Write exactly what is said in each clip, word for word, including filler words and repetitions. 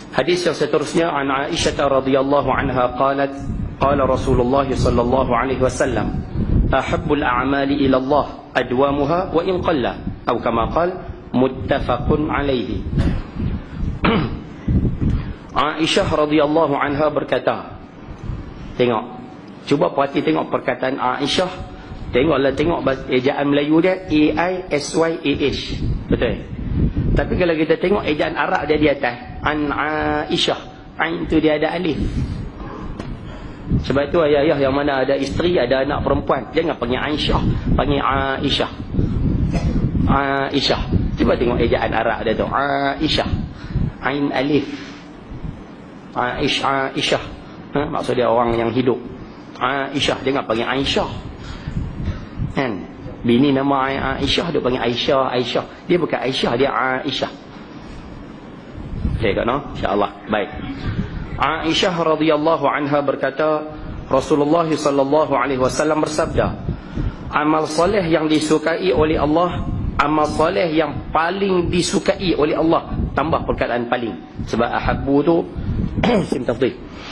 Hadis yang seterusnya, an Aisyah radhiyallahu anha qalat qala Rasulullah sallallahu alaihi wasallam ahabbul a'mali ila Allah adwamuha wa in qalla atau kama qala muttafaqun alaihi. Aisyah radhiyallahu anha berkata, tengok, cuba perhati tengok perkataan Aisyah, tengoklah tengok ejaan Melayu dia A I S Y A H, betul. Tapi kalau kita tengok ejaan Arab dia di atas, an Aisyah, ain tu dia ada alif. Sebab itu ayah-ayah yang mana ada isteri, ada anak perempuan, jangan panggil Aisyah, panggil Aisyah. Aisyah. Cuba tengok ejaan Arab dia tu, Aisyah, ain alif. Aisyah, Aisyah. Ha, maksud dia orang yang hidup. Aisyah, jangan panggil Aisyah. Kan? Bini nama Aisyah dia panggil Aisyah, Aisyah. Dia bukan Aisyah, dia Aisyah. Tengok no, insya-Allah. Baik. Aisyah radhiyallahu anha berkata, Rasulullah sallallahu alaihi wasallam bersabda, amal soleh yang disukai oleh Allah, amal soleh yang paling disukai oleh Allah, tambah perkataan paling. Sebab ahabbu tu sim tafdhil.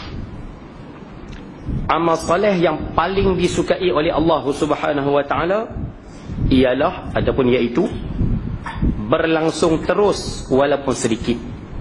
Amal soleh yang paling disukai oleh Allah Subhanahu wa taala ialah ataupun iaitu berlangsung terus walaupun sedikit.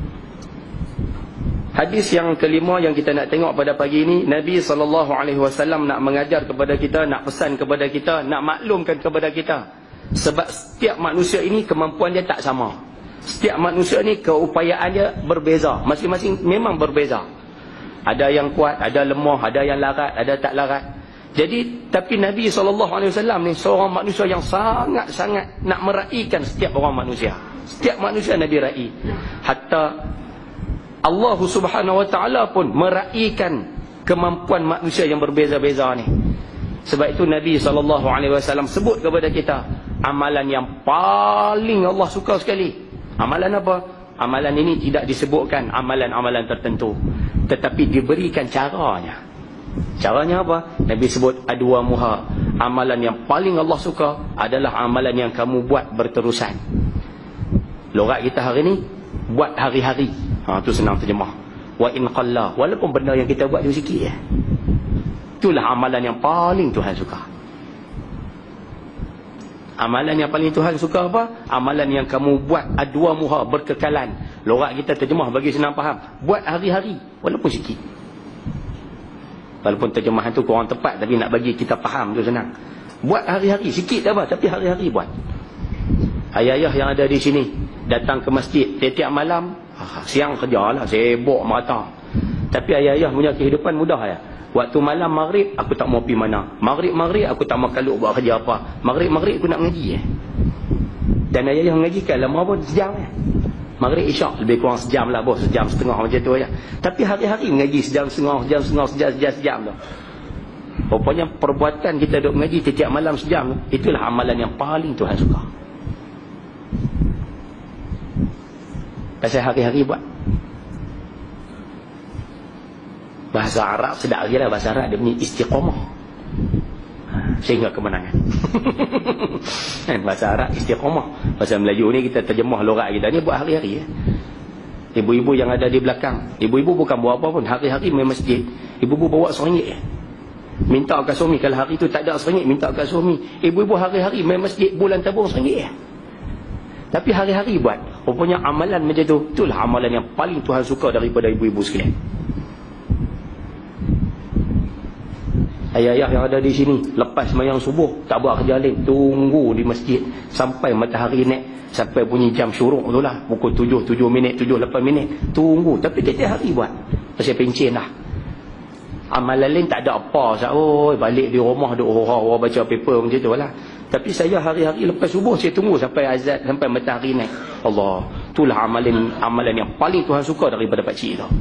Hadis yang kelima yang kita nak tengok pada pagi ini, Nabi sallallahu alaihi wasallam nak mengajar kepada kita, nak pesan kepada kita, nak maklumkan kepada kita. Sebab setiap manusia ini kemampuan dia tak sama. Setiap manusia ni keupayaan dia berbeza. Masing-masing memang berbeza. Ada yang kuat, ada lemah, ada yang larat, ada tak larat. Jadi, tapi Nabi sallallahu alaihi wasallam ni seorang manusia yang sangat-sangat nak meraihkan setiap orang manusia. Setiap manusia Nabi raih. Hatta Allah Subhanahu wa taala pun meraihkan kemampuan manusia yang berbeza-beza ni. Sebab itu Nabi sallallahu alaihi wasallam sebut kepada kita amalan yang paling Allah suka sekali. Amalan apa? Amalan ini tidak disebutkan amalan-amalan tertentu, tetapi diberikan caranya. Caranya apa? Nabi sebut adwa muha. Amalan yang paling Allah suka adalah amalan yang kamu buat berterusan. Logat kita hari ni, buat hari-hari. Ha, tu senang terjemah. Wa in qalla, walaupun benda yang kita buat tu sikit ya. Itulah amalan yang paling Tuhan suka. Amalan yang paling Tuhan suka apa? Amalan yang kamu buat adwa muha, berkekalan. Logat kita terjemah bagi senang faham. Buat hari-hari, walaupun sikit. Walaupun terjemahan tu kurang tepat, tapi nak bagi kita faham tu senang. Buat hari-hari, sikit dah apa, tapi hari-hari buat. Ayah-ayah yang ada di sini datang ke masjid tiap-tiap malam, ah, siang kerja lah, sibuk mata. Tapi ayah-ayah punya kehidupan mudah ya. Waktu malam maghrib aku tak mau pergi mana. Maghrib-maghrib aku tak mau kaluk buat kerja apa. Maghrib-maghrib aku nak mengaji eh. Dan ayah-ayah mengaji kan lama pun sejam eh. Maghrib isyak lebih kurang sejam lah bos, sejam setengah macam tu ya. Tapi hari-hari mengaji sejam setengah, sejam setengah, sejam sejam sejam tu. Rupanya perbuatan kita duk mengaji tiap malam sejam, itulah amalan yang paling Tuhan suka. Pasal hari-hari buat. Bahasa Arab sedap lagi lah. Bahasa Arab dia punya istiqamah, sehingga kemenangan. Bahasa Arab istiqamah. Bahasa Melayu ni kita terjemah logat kita ni buat hari-hari ya. Ibu-ibu yang ada di belakang, ibu-ibu bukan buat apa pun, hari-hari main masjid. Ibu-ibu bawa seringgit ya. Minta ke suami, kalau hari tu tak ada seringgit minta ke suami. Ibu-ibu hari-hari main masjid, bulan tabung seringgit ya. Tapi hari-hari buat. Rupanya amalan macam tu, itulah amalan yang paling Tuhan suka daripada ibu-ibu sekalian. Ayah-ayah yang ada di sini, lepas sembahyang subuh tak buat kerja lain, tunggu di masjid sampai matahari naik, sampai bunyi jam syuruk tu lah, pukul tujuh, tujuh minit, tujuh, lapan minit, tunggu. Tapi tiap hari buat. Pasal pencen lah. Amalan lain tak ada apa. Oh, balik di rumah duk orang baca paper macam tu lah. Tapi saya hari-hari lepas subuh saya tunggu sampai azan, sampai matahari naik. Allah, itulah amalan amalan yang paling Tuhan suka daripada pakcik tu.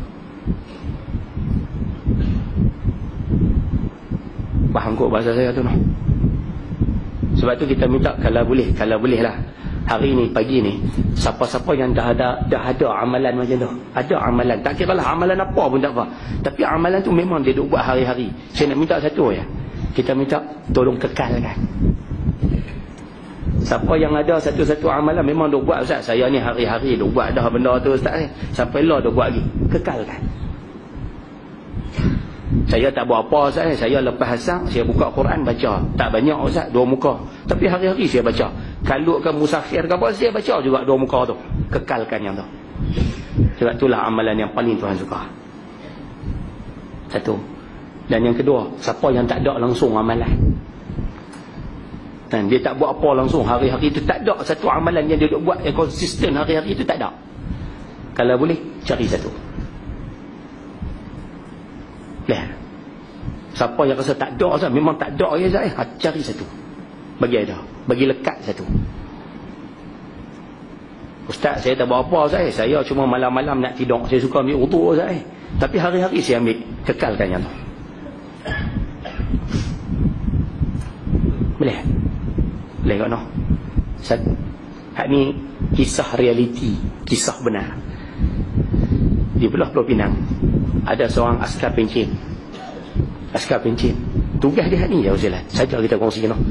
Faham kot bahasa saya tu no? Sebab tu kita minta kalau boleh, kalau boleh lah hari ni, pagi ni, siapa-siapa yang dah ada dah ada amalan macam tu, ada amalan, tak kira lah amalan apa pun tak apa, tapi amalan tu memang dia duk buat hari-hari. Saya nak minta satu ya, kita minta tolong kekalkan. Siapa yang ada satu-satu amalan memang duk buat, Ustaz, saya ni hari-hari duk buat dah benda tu, Ustaz, eh. Sampai lah duk buat lagi. Kekalkan. Saya tak buat apa, Ustaz, eh. Saya lepas asar, saya buka Quran baca. Tak banyak, Ustaz, dua muka. Tapi hari-hari saya baca. Kalau ke musafir ke apa, saya baca juga dua muka tu. Kekalkan yang tu. Sebab itulah amalan yang paling Tuhan suka. Satu. Dan yang kedua, siapa yang tak ada langsung amalan, dan dia tak buat apa langsung hari-hari itu, tak ada satu amalan yang dia duk buat yang konsisten hari-hari itu, tak ada. Kalau boleh, cari satu. Lihat. Siapa yang rasa tak ada, Ustaz, memang tak ada ya, Ustaz, eh, cari satu. Bagi ada. Bagi lekat satu. Ustaz, saya tak buat apa, Ustaz, eh. Saya cuma malam-malam nak tidur, saya suka ambil wudu, Ustaz, eh. Tapi hari-hari saya ambil. Kekalkan yang tu. Boleh? Boleh kat no? Hak ni kisah realiti, kisah benar. Di belah Pulau Pinang ada seorang askar pencen. Askar pencen. Tugas dia hak ni ya, Ustaz. Saja kita kongsi no.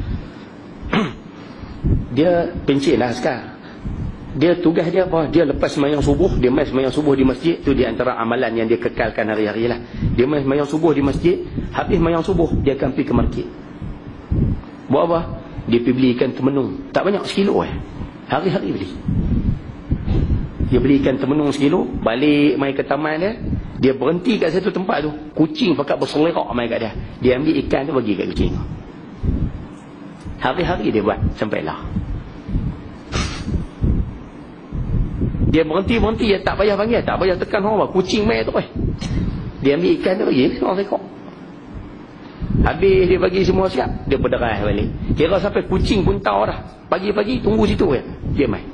Dia pencen lah askar. Dia tugas dia apa? Dia lepas sembahyang subuh, dia mai sembahyang subuh di masjid. Tu di antara amalan yang dia kekalkan hari-hari lah. Dia mai sembahyang subuh di masjid, habis sembahyang subuh dia akan pergi ke market. Buat apa? Dia pergi beli ikan temenung. Tak banyak, sekilo eh. Hari-hari beli. Dia beli ikan temenung sekilo, balik mai ke taman dia, dia berhenti kat satu tempat tu. Kucing pakat berselerak mai kat dia. Dia ambil ikan tu bagi kat kucing. Hari-hari dia buat sampailah. Dia berhenti-berhenti, dia tak payah panggil, tak payah tekan orang, kucing mai tu eh. Dia ambil ikan tu bagi, orang rekod. Habis dia bagi semua siap, dia berderah balik. Kira sampai kucing pun tahu dah. Pagi-pagi tunggu situ kan. Dia mai.